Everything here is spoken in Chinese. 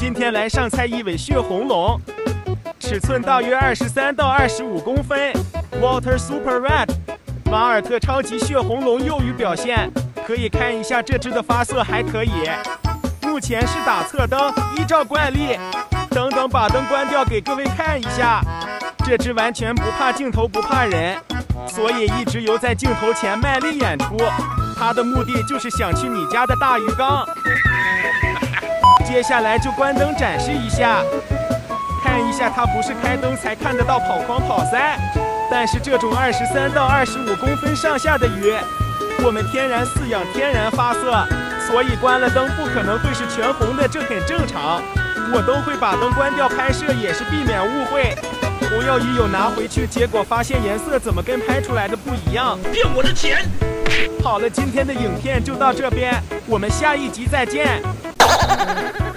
今天来上菜一尾血红龙，尺寸大约23到25公分 ，Water Super Red， 马耳特超级血红龙幼鱼表现，可以看一下这只的发色还可以。目前是打侧灯，依照惯例，等把灯关掉给各位看一下。这只完全不怕镜头，不怕人，所以一直游在镜头前卖力演出。它的目的就是想去你家的大鱼缸。接下来就关灯展示一下，看一下它不是开灯才看得到跑框跑塞，但是这种23到25公分上下的鱼，我们天然饲养，天然发色，所以关了灯不可能会是全红的，这很正常。我都会把灯关掉拍摄，也是避免误会。红药鱼有拿回去，结果发现颜色怎么跟拍出来的不一样， 骗我的钱。 好了，今天的影片就到这边，我们下一集再见。